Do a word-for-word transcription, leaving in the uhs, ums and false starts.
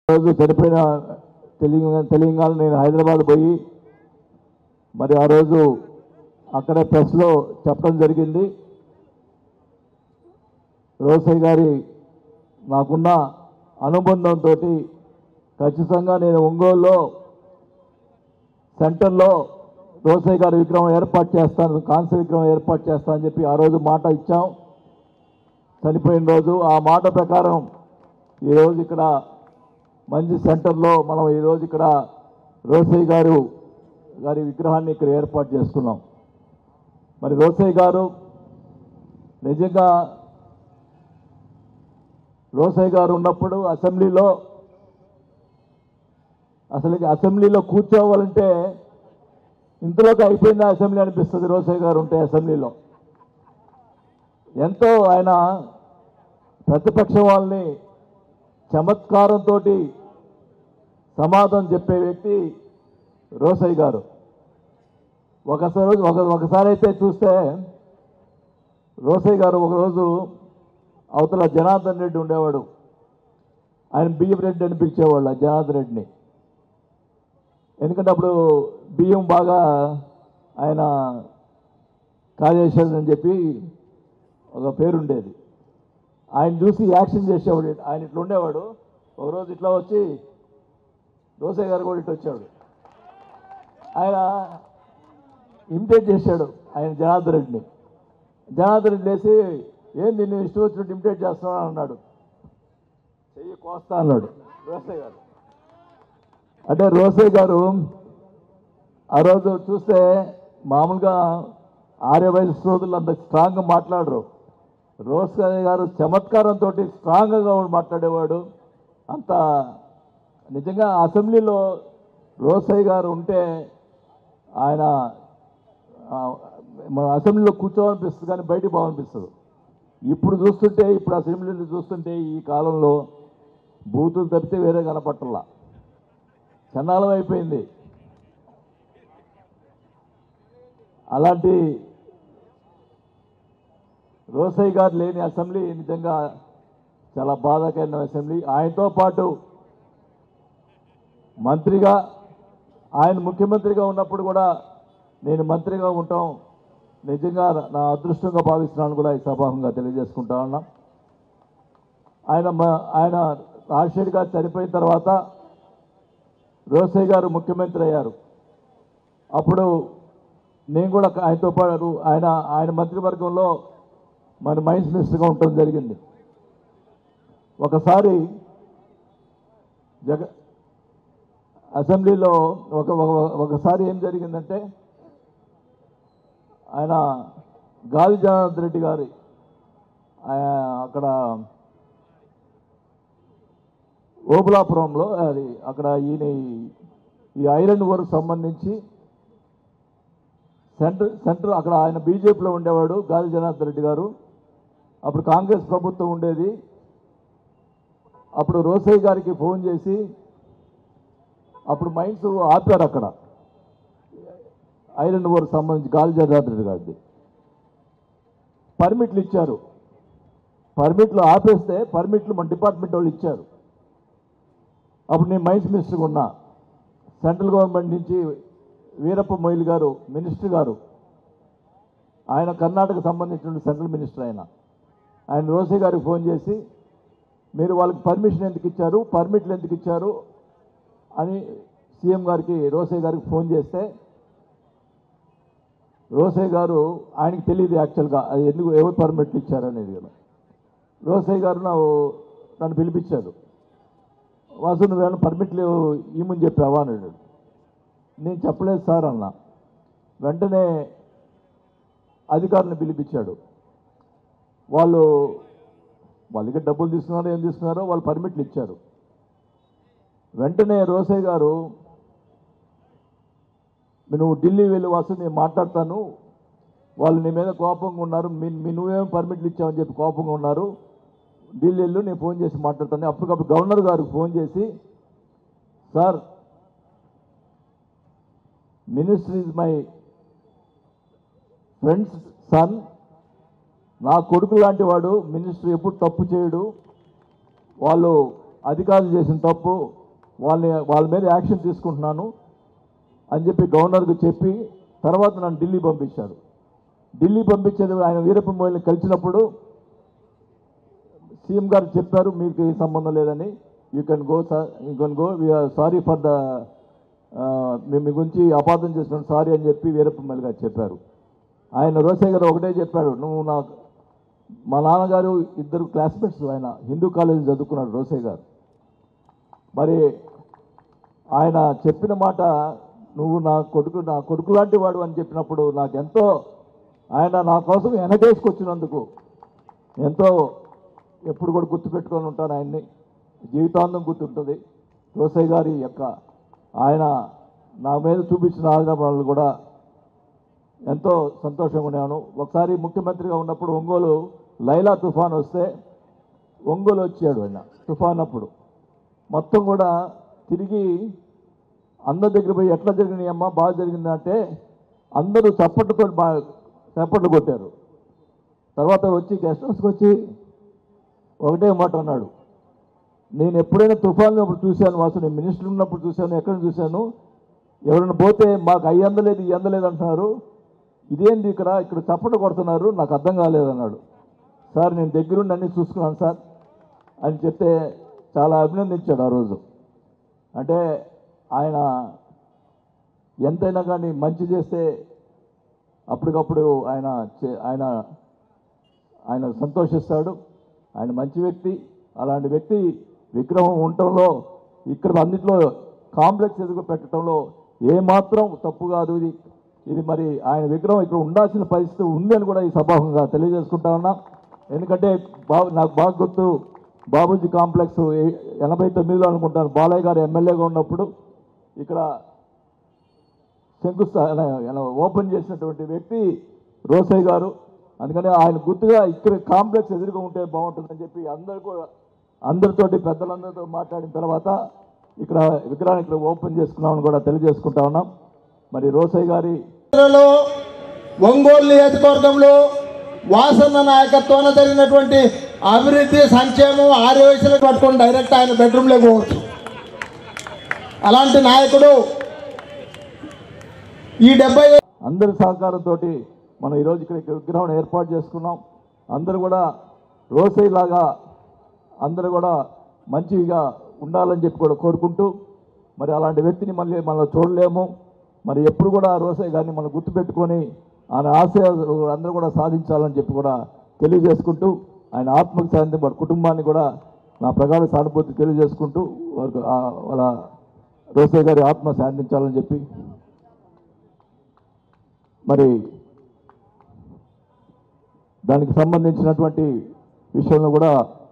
రోజు చనిపోయిన తెలంగాణ తెలంగాణ నేను హైదరాబాద్ పోయి మరి ఆ రోజు అక్కడే ప్రెస్లో చెప్పడం జరిగింది. రోసయ్య గారి నాకున్న అనుబంధంతో ఖచ్చితంగా నేను ఒంగోలులో సెంటర్లో రోసయ్య గారి విగ్రహం ఏర్పాటు చేస్తాను, కాంస్య విగ్రహం ఏర్పాటు చేస్తానని చెప్పి ఆ రోజు మాట ఇచ్చాం. చనిపోయిన రోజు ఆ మాట ప్రకారం ఈరోజు ఇక్కడ మంచి సెంటర్లో మనం ఈరోజు ఇక్కడ రోసయ్య గారు గారి విగ్రహాన్ని ఇక్కడ ఏర్పాటు చేసుకున్నాం. మరి రోసయ్య గారు నిజంగా రోసయ్య గారు ఉన్నప్పుడు అసెంబ్లీలో అసలు అసెంబ్లీలో కూర్చోవాలంటే ఇంతలోకి అయిపోయింది అసెంబ్లీ అనిపిస్తుంది. రోసయ్య గారు ఉంటే అసెంబ్లీలో ఎంతో ఆయన ప్రతిపక్షం వాళ్ళని చమత్కారంతో సమాధానం చెప్పే వ్యక్తి రోసయ్య గారు. ఒకసారి ఒక ఒకసారి అయితే చూస్తే రోసయ్య గారు ఒకరోజు అవతల జనార్దన్ రెడ్డి ఉండేవాడు, ఆయన బియ్యం రెడ్డి అని పిలిచేవాళ్ళు జనార్దన్ రెడ్డిని. ఎందుకంటే అప్పుడు బియ్యం బాగా ఆయన కాజేశాడని చెప్పి ఒక పేరుండేది. ఆయన చూసి యాక్షన్ చేసేవాడు. ఆయన ఇట్లా ఉండేవాడు. ఒకరోజు ఇట్లా వచ్చి రోసయ్య గారు కూడా ఇట్లా వచ్చాడు. ఆయన ఇమిటేట్ చేశాడు ఆయన జనార్దన్ రెడ్డిని. జనార్దన్ రెడ్డి వేసి ఏం నిన్ను ఇష్టం వచ్చినట్టు ఇమిటేట్ చేస్తున్నాను అన్నాడు. చెయ్యి కోస్తా అన్నాడు రోసయ్య గారు. అంటే రోసయ్య గారు ఆ రోజు చూస్తే మామూలుగా ఆర్య వయసు సోదరులు అంత స్ట్రాంగ్గా మాట్లాడరు. రోసయ్య గారు చమత్కారంతో స్ట్రాంగ్గా మాట్లాడేవాడు. అంత నిజంగా అసెంబ్లీలో రోసయ్య గారు ఉంటే ఆయన మన అసెంబ్లీలో కూర్చోవాలనిపిస్తుంది కానీ బయటికి పోవాలనిపిస్తుంది. ఇప్పుడు చూస్తుంటే ఇప్పుడు అసెంబ్లీలో చూస్తుంటే ఈ కాలంలో బూతులు తప్పితే వేరే కనపట్టల్లా, చండాలం అయిపోయింది. అలాంటి రోసయ్య గారు లేని అసెంబ్లీ నిజంగా చాలా బాధాకరమైన అసెంబ్లీ. ఆయనతో పాటు మంత్రిగా ఆయన ముఖ్యమంత్రిగా ఉన్నప్పుడు కూడా నేను మంత్రిగా ఉంటాం నిజంగా నా అదృష్టంగా భావిస్తున్నాను కూడా ఈ సభాముఖంగా తెలియజేసుకుంటా ఉన్నా. ఆయన ఆయన రాజశేఖర్ గారు చనిపోయిన తర్వాత రోసయ్య గారు ముఖ్యమంత్రి అయ్యారు. అప్పుడు నేను కూడా ఆయనతో పాటు ఆయన ఆయన మంత్రివర్గంలో మన మైన్స్ మినిస్టర్గా ఉండటం జరిగింది. ఒకసారి జగ అసెంబ్లీలో ఒక ఒకసారి ఏం జరిగిందంటే ఆయన గాలి జనార్దన్ రెడ్డి గారి అక్కడ ఓబులాపురంలో అది అక్కడ ఈయన ఈ ఐరన్ వర్క్ సంబంధించి సెంటర్ సెంటర్ అక్కడ ఆయన బీజేపీలో ఉండేవాడు గాలి జనార్దన్ రెడ్డి గారు. అప్పుడు కాంగ్రెస్ ప్రభుత్వం ఉండేది. అప్పుడు రోసయ్య గారికి ఫోన్ చేసి అప్పుడు మైన్స్ ఆపారు. అక్కడ ఐరన్ వర్క్ సంబంధించి గాలి జనార్దన్ రెడ్డి గారిది పర్మిట్లు ఇచ్చారు. పర్మిట్లు ఆపేస్తే పర్మిట్లు మన డిపార్ట్మెంట్ వాళ్ళు ఇచ్చారు. అప్పుడు నేను మైన్స్ మినిస్టర్గా ఉన్నా. సెంట్రల్ గవర్నమెంట్ నుంచి వీరప్ప మొయిల్ గారు మినిస్టర్ గారు, ఆయన కర్ణాటక సంబంధించిన సెంట్రల్ మినిస్టర్. ఆయన ఆయన రోసయ్య గారికి ఫోన్ చేసి మీరు వాళ్ళకి పర్మిషన్ ఎందుకు ఇచ్చారు, పర్మిట్లు ఎందుకు ఇచ్చారు అని సీఎం గారికి రోసయ్య గారికి ఫోన్ చేస్తే రోసయ్య గారు ఆయనకి తెలియదు యాక్చువల్గా అది ఎందుకు ఎవరు పర్మిట్లు ఇచ్చారనేది. రోసయ్య గారు నా నన్ను పిలిపించారు. వాసు నువ్వేమైనా పర్మిట్లు ఇమ్మని చెప్పావా అన్నాడు. నేను చెప్పలేదు సార్ అన్న. వెంటనే అధికారులను పిలిపించాడు. వాళ్ళు వాళ్ళకి డబ్బులు తీసుకున్నారో ఏం తీసుకున్నారో వాళ్ళు పర్మిట్లు ఇచ్చారు. వెంటనే రోసయ్య గారు నువ్వు ఢిల్లీ వెళ్ళి వాసు నేను మాట్లాడతాను, వాళ్ళు నీ మీద కోపంగా ఉన్నారు, మీ నువ్వేమో పర్మిట్లు ఇచ్చావని చెప్పి కోపంగా ఉన్నారు, ఢిల్లీ వెళ్ళు నేను ఫోన్ చేసి మాట్లాడతాను. అప్పటికప్పుడు గవర్నర్ గారికి ఫోన్ చేసి sir minister is my friend's son, నా కొడుకు లాంటి వాడు, మినిస్టర్ ఎప్పుడు తప్పు చేయడు, వాళ్ళు అధికారులు చేసిన తప్పు, వాళ్ళని వాళ్ళ మీద యాక్షన్ తీసుకుంటున్నాను అని చెప్పి గవర్నర్కి చెప్పి తర్వాత నన్ను ఢిల్లీ పంపించారు. ఢిల్లీ పంపించేది ఆయన వీరప్ప మొయిల్ని కలిసినప్పుడు సీఎం గారు చెప్పారు మీకు ఈ సంబంధం లేదని, you can go sir, you can go, we're sorry for the, మేము మీ గురించి అపార్థం చేస్తున్నాం సారీ అని చెప్పి వీరప్ప మొయిల్ గారు చెప్పారు. ఆయన రోసయ్య గారు ఒకటే చెప్పాడు, నువ్వు నాకు, మా నాన్నగారు ఇద్దరు క్లాస్మేట్స్, ఆయన హిందూ కాలేజీ చదువుకున్నాడు రోసయ్య గారు. మరి ఆయన చెప్పిన మాట, నువ్వు నా కొడుకు నా కొడుకు లాంటి వాడు అని చెప్పినప్పుడు నాకు ఎంతో, ఆయన నా కోసం వెనకేసుకొచ్చినందుకు ఎంతో ఎప్పుడు కూడా గుర్తుపెట్టుకొని ఉంటాను ఆయన్ని, జీవితాంతం గుర్తుంటుంది. రోసయ్య గారి యొక్క ఆయన నా మీద చూపించిన ఆదరణలు కూడా ఎంతో సంతోషంగా ఉన్నాను. ఒకసారి ముఖ్యమంత్రిగా ఉన్నప్పుడు ఒంగోలు లైలా తుఫాన్ వస్తే ఒంగోలు వచ్చాడు ఆయన తుఫాన్ అప్పుడు. మొత్తం కూడా తిరిగి అందరి దగ్గర పోయి ఎట్లా జరిగినాయి అమ్మా, బాగా జరిగిందంటే అందరూ చప్పట్లతో బాగా చప్పట్లు కొట్టారు. తర్వాత వచ్చి గెస్ట్ హౌస్కి వచ్చి ఒకటే మాట అన్నాడు, నేను ఎప్పుడైనా తుఫాన్లో అప్పుడు చూశాను, అసలు నేను మినిస్టర్ ఉన్నప్పుడు చూశాను, ఎక్కడ చూశాను, ఎవరైనా పోతే మాకు అయ్యి అందలేదు ఈ అందలేదు అంటున్నారు, ఇదేంటి ఇక్కడ ఇక్కడ చప్పట్లు కొడుతున్నారు, నాకు అర్థం కాలేదన్నాడు. సార్ నేను దగ్గరుండి అన్నీ చూసుకున్నాను సార్ అని చెప్తే చాలా అభినందించాడు ఆ రోజు. అంటే ఆయన ఎంతైనా కానీ మంచి చేస్తే అప్పటికప్పుడు ఆయన ఆయన ఆయన సంతోషిస్తాడు. ఆయన మంచి వ్యక్తి. అలాంటి వ్యక్తి విగ్రహం ఉండటంలో, ఇక్కడ అన్నింటిలో కాంప్లెక్స్ ఎదుగు పెట్టడంలో ఏమాత్రం తప్పు కాదు. ఇది ఇది మరి ఆయన విగ్రహం ఇక్కడ ఉండాల్సిన పరిస్థితి ఉంది అని కూడా ఈ సభాముఖంగా తెలియజేసుకుంటా ఉన్నా. ఎందుకంటే బాబు నాకు బాగా గుర్తు, బాబూజీ కాంప్లెక్స్ ఎనభై తొమ్మిదిలో అనుకుంటాను బాలయ్య గారు ఎమ్మెల్యేగా ఉన్నప్పుడు ఇక్కడ శంకుస్థాపన ఓపెన్ చేసినటువంటి వ్యక్తి రోసయ్య గారు. అందుకని ఆయన గుర్తుగా ఇక్కడ కాంప్లెక్స్ ఎదురుగా ఉంటే బాగుంటుందని చెప్పి అందరూ కూడా అందరితోటి పెద్దలందరితో మాట్లాడిన తర్వాత ఇక్కడ విగ్రహాన్ని ఇక్కడ ఓపెన్ చేసుకున్నామని కూడా తెలియజేసుకుంటా ఉన్నాం. మరి రోసయ్య గారి ఒంగోలు నియోజకవర్గంలో వాసన్న నాయకత్వాన జరిగినటువంటి అభివృద్ధి, సంక్షేమం ఆరు వయసులకు పట్టుకొని డైరెక్ట్ ఆయన బెడ్రూమ్లో పోవచ్చు. అలాంటి నాయకుడు ఈ డెబ్బై అందరి సహకారంతో మనం ఈరోజు ఇక్కడ విగ్రహం ఏర్పాటు చేసుకున్నాం. అందరూ కూడా రోసయ్య లాగా అందరూ కూడా మంచిగా ఉండాలని చెప్పి కూడా కోరుకుంటూ, మరి అలాంటి వ్యక్తిని మళ్ళీ మనం చూడలేము. మరి ఎప్పుడు కూడా రోసయ్య గారిని మనం గుర్తుపెట్టుకొని ఆయన ఆశయాలు అందరూ కూడా సాధించాలని చెప్పి కూడా తెలియజేసుకుంటూ, ఆయన ఆత్మకు శాంతి, వారి కుటుంబాన్ని కూడా నా ప్రగాఢ సానుభూతి తెలియజేసుకుంటూ, వారికి వాళ్ళ రోసయ్య గారి ఆత్మ శాంతించాలని చెప్పి, మరి దానికి సంబంధించినటువంటి విషయంలో కూడా